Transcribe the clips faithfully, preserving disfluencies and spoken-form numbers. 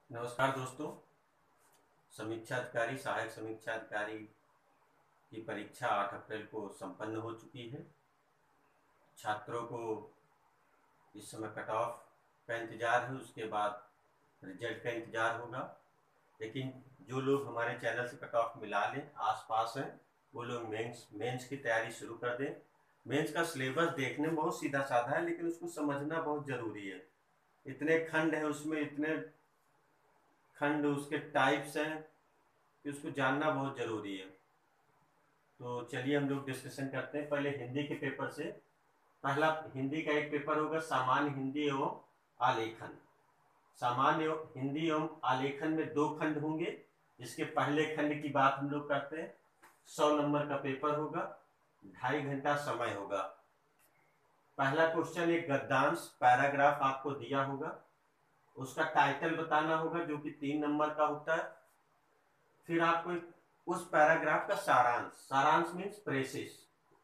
नमस्कार दोस्तों। समीक्षा अधिकारी सहायक समीक्षा अधिकारी की परीक्षा आठ अप्रैल को संपन्न हो चुकी है। छात्रों को इस समय कट ऑफ का इंतज़ार है, उसके बाद रिजल्ट का इंतज़ार होगा। लेकिन जो लोग हमारे चैनल से कट ऑफ मिला लें, आसपास हैं, वो लोग मेंस मेंस की तैयारी शुरू कर दें। मेंस का सिलेबस देखने में बहुत सीधा साधा है, लेकिन उसको समझना बहुत ज़रूरी है। इतने खंड है उसमें, इतने खंड उसके टाइप्स हैं कि उसको जानना बहुत ज़रूरी है। तो चलिए हम लोग डिस्कशन करते हैं। पहले हिंदी के पेपर से। पहला हिंदी का एक पेपर होगा, सामान्य हिंदी एवं आलेखन। सामान्य हिंदी एवं आलेखन में दो खंड होंगे, जिसके पहले खंड की बात हम लोग करते हैं। सौ नंबर का पेपर होगा, ढाई घंटा समय होगा। पहला क्वेश्चन एक गद्यांश पैराग्राफ आपको दिया होगा, उसका टाइटल बताना होगा जो कि तीन नंबर का होता है। फिर आपको उस पैराग्राफ का सारांश, सारांश मीन्स प्रेसिस।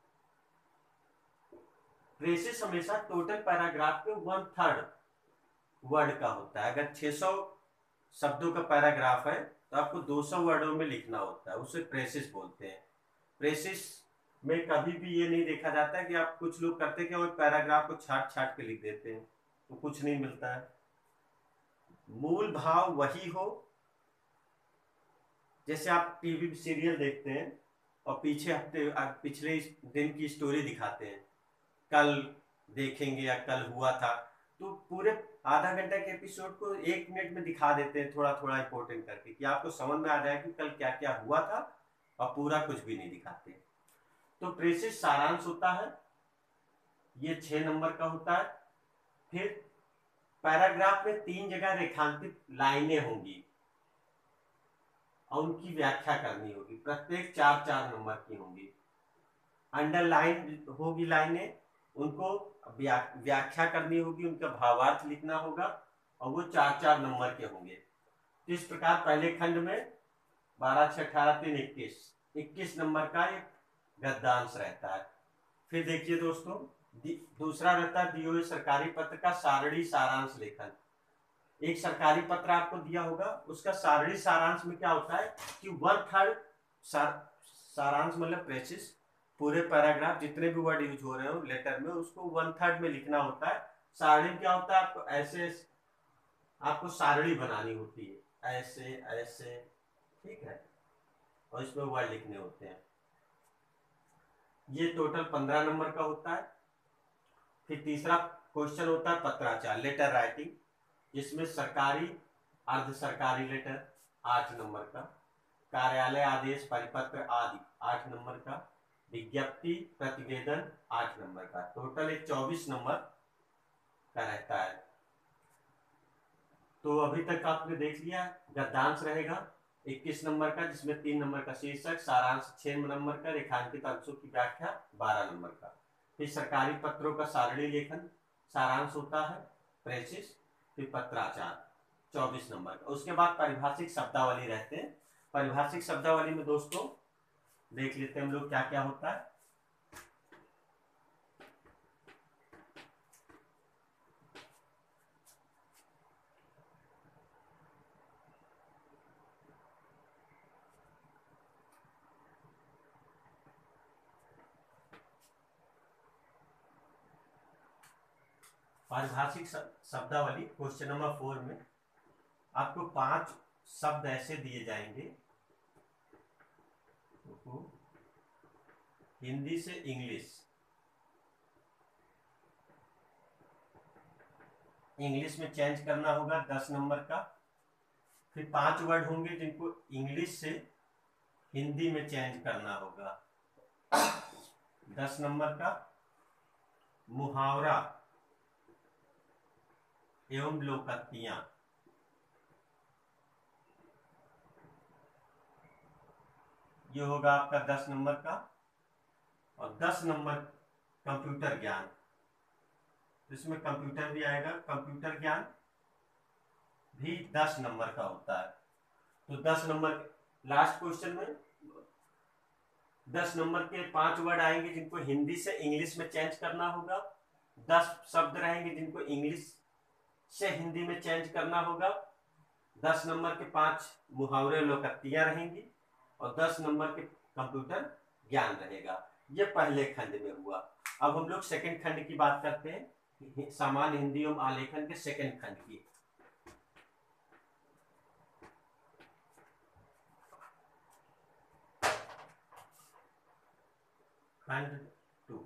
प्रेसिस हमेशा टोटल पैराग्राफ के वन थर्ड वर्ड का होता है। अगर छह सौ शब्दों का पैराग्राफ है तो आपको दो सौ वर्डों में लिखना होता है, उसे प्रेसिस बोलते हैं। प्रेसिस में कभी भी ये नहीं देखा जाता है कि आप, कुछ लोग करते हैं कि वो पैराग्राफ को छाट छाट के लिख देते हैं, तो कुछ नहीं मिलता है। मूल भाव वही हो, जैसे आप टीवी सीरियल देखते हैं और पीछे हफ्ते पिछले दिन की स्टोरी दिखाते हैं, कल देखेंगे या कल हुआ था, तो पूरे आधा घंटा के एपिसोड को एक मिनट में दिखा देते हैं, थोड़ा थोड़ा इंपॉर्टेंट करके, कि आपको समझ में आ जाए कि कल क्या क्या हुआ था, और पूरा कुछ भी नहीं दिखाते। तो प्रेसिस सारांश होता है, ये छह नंबर का होता है। फिर पैराग्राफ में तीन जगह रेखांकित लाइनें होंगी और उनकी व्याख्या करनी होगी, प्रत्येक चार चार नंबर की होंगी। अंडरलाइन होगी लाइनें, उनको व्याख्या करनी होगी, उनका भावार्थ लिखना होगा, और वो चार चार नंबर के होंगे। तो इस प्रकार पहले खंड में बारह छह अठारह तीन इक्कीस इक्कीस नंबर का एक गद्यांश रहता है। फिर देखिए दोस्तों, दूसरा रहता है दिए हुए सरकारी पत्र का सारणी सारांश लेखन। एक सरकारी पत्र आपको दिया होगा, उसका सारणी सारांश में क्या होता है कि वन थर्ड सार, सारांश मतलब प्रेसिस, पूरे पैराग्राफ जितने भी वर्ड यूज हो रहे हो लेटर में, उसको वन थर्ड में लिखना होता है। सारणी क्या होता है, आपको ऐसे आपको सारणी बनानी होती है, ऐसे ऐसे, ठीक है, और इसमें वर्ड लिखने होते हैं। ये टोटल पंद्रह नंबर का होता है। फिर तीसरा क्वेश्चन होता है पत्राचार, लेटर राइटिंग, जिसमें सरकारी अर्ध सरकारी लेटर आठ नंबर का, कार्यालय आदेश परिपत्र आदि आठ नंबर का, विज्ञप्ति प्रतिवेदन आठ नंबर का, टोटल एक चौबीस नंबर का रहता है। तो अभी तक आपने देख लिया, गद्यांश रहेगा इक्कीस नंबर का, जिसमें तीन नंबर का शीर्षक, सारांश छह नंबर का, रेखांकित अंशों की व्याख्या बारह नंबर का। फिर सरकारी पत्रों का सारणी लेखन सारांश होता है, प्रेसिस। फिर पत्राचार चौबीस नंबर का। उसके बाद पारिभाषिक शब्दावली रहते हैं। पारिभाषिक शब्दावली में दोस्तों देख लेते हैं हम लोग क्या क्या होता है। पारिभाषिक शब्दावली क्वेश्चन नंबर फोर में आपको पांच शब्द ऐसे दिए जाएंगे, तो हिंदी से इंग्लिश, इंग्लिश में चेंज करना होगा दस नंबर का। फिर पांच वर्ड होंगे जिनको इंग्लिश से हिंदी में चेंज करना होगा, दस नंबर का। मुहावरा एवं लोकोक्तियां, ये होगा आपका दस नंबर का। और दस नंबर कंप्यूटर ज्ञान, इसमें कंप्यूटर भी आएगा, कंप्यूटर ज्ञान भी दस नंबर का होता है। तो दस नंबर लास्ट क्वेश्चन में दस नंबर के पांच वर्ड आएंगे जिनको हिंदी से इंग्लिश में चेंज करना होगा, दस शब्द रहेंगे जिनको इंग्लिश से हिंदी में चेंज करना होगा, दस नंबर के पांच मुहावरे लोकोक्तियां रहेंगी और दस नंबर के कंप्यूटर ज्ञान रहेगा। ये पहले खंड में हुआ। अब हम लोग सेकंड खंड की बात करते हैं, सामान्य हिंदी एवं आलेखन के सेकंड खंड की। खंड टू,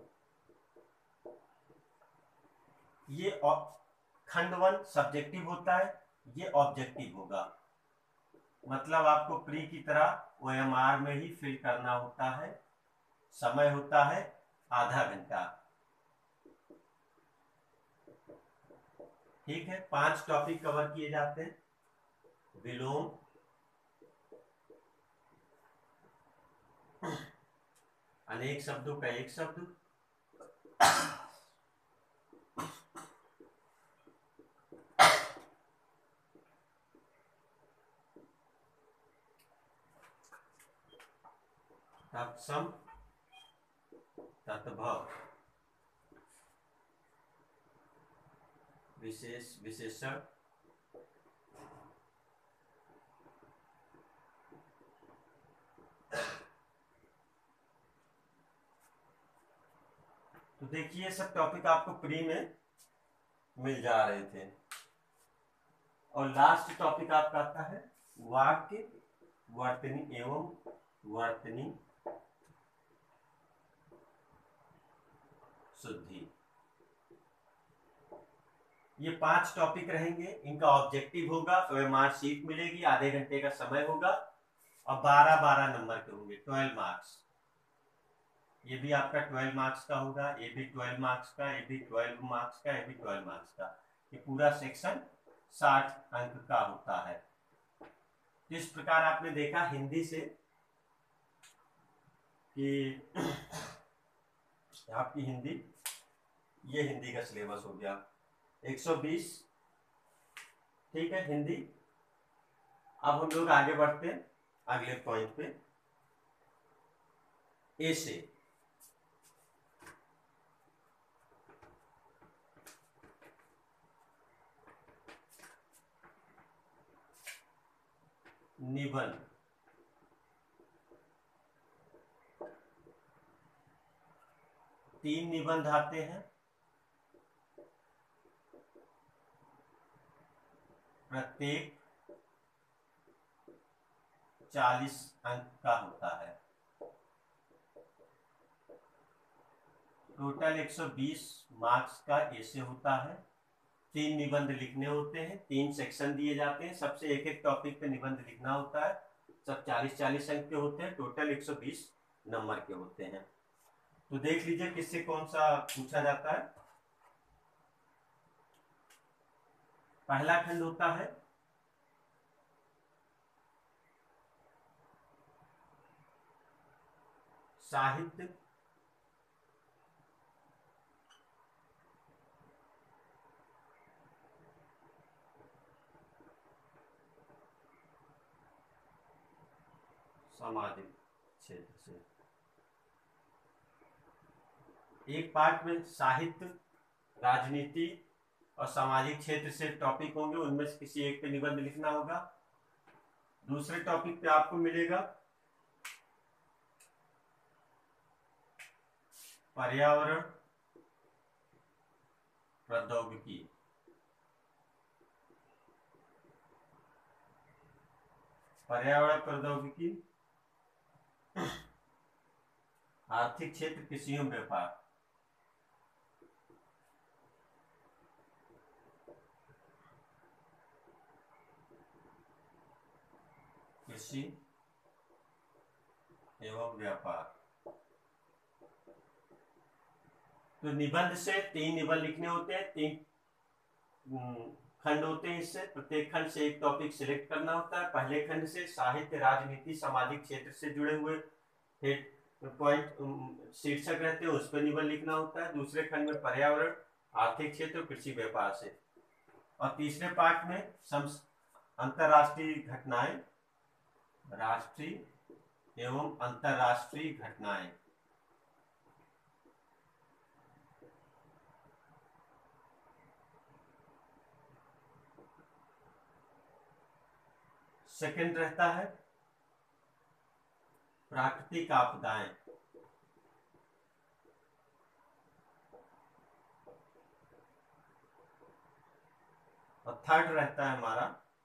ये खंड वन सब्जेक्टिव होता है, ये ऑब्जेक्टिव होगा। मतलब आपको प्री की तरह ओएमआर में ही फिल करना होता है। समय होता है आधा घंटा। ठीक है, पांच टॉपिक कवर किए जाते हैं। विलोम, अनेक शब्दों का एक शब्द, तत्सम, तत्भव, विशेष, विशेषण, तो देखिए सब टॉपिक आपको प्री में मिल जा रहे थे। और लास्ट टॉपिक आपका आता है वाक्य वर्तनी एवं वर्तनी शुद्धि। ये पांच टॉपिक रहेंगे, इनका ऑब्जेक्टिव होगा, ओएमआर शीट मिलेगी, आधे घंटे का समय होगा और बारह बारह नंबर के होंगे, ट्वेल्व मार्क्स। ये भी आपका ट्वेल्व मार्क्स का होगा, ये भी ट्वेल्व मार्क्स का, ये भी ट्वेल्व मार्क्स का, ये भी ट्वेल्व मार्क्स का। ये पूरा सेक्शन साठ अंक का होता है। इस प्रकार आपने देखा हिंदी से कि आपकी हिंदी, ये हिंदी का सिलेबस हो गया एक सौ बीस। ठीक है हिंदी। अब हम लोग आगे बढ़ते हैं अगले पॉइंट पे, ए से। निबंध, तीन निबंध आते हैं, प्रत्येक चालीस अंक का होता है। टोटल एक सौ बीस मार्क्स का ऐसे होता है। तीन निबंध लिखने होते हैं, तीन सेक्शन दिए जाते हैं, सबसे एक एक टॉपिक पे निबंध लिखना होता है। सब चालीस चालीस अंक के होते हैं, टोटल एक सौ बीस नंबर के होते हैं। तो देख लीजिए किससे कौन सा पूछा जाता है। पहला खंड होता है साहित्य, सामाजिक क्षेत्र से। एक पार्ट में साहित्य, राजनीति और सामाजिक क्षेत्र से टॉपिक होंगे, उनमें से किसी एक पे निबंध लिखना होगा। दूसरे टॉपिक पे आपको मिलेगा पर्यावरण प्रौद्योगिकी। पर्यावरण प्रौद्योगिकी, आर्थिक क्षेत्र, कृषि एवं व्यापार। कृषि एवं व्यापार। तो निबंध से तीन निबंध लिखने होते हैं, तीन खंड होते हैं इससे, प्रत्येक खंड से एक टॉपिक सिलेक्ट करना होता है। पहले खंड से साहित्य, राजनीति, सामाजिक क्षेत्र से जुड़े हुए पॉइंट शीर्षक रहते हैं, उस पर निबंध लिखना होता है। दूसरे खंड में पर्यावरण, आर्थिक क्षेत्र, कृषि व्यापार से। और तीसरे पार्ट में अंतरराष्ट्रीय घटनाएं, राष्ट्रीय एवं अंतरराष्ट्रीय घटनाएं। सेकंड रहता है प्राकृतिक आपदाएं। और थर्ड रहता है हमारा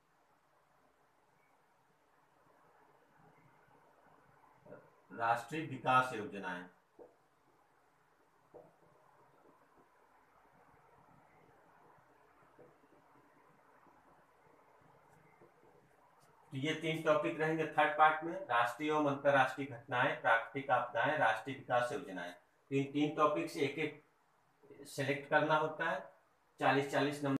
राष्ट्रीय विकास योजनाएं। तो ये तीन टॉपिक रहेंगे थर्ड पार्ट में, राष्ट्रीय एवं अंतरराष्ट्रीय घटनाएं, प्राकृतिक आपदाएं, राष्ट्रीय विकास योजनाएं। तो इन तीन टॉपिक से एक एक सेलेक्ट करना होता है, चालीस चालीस नंबर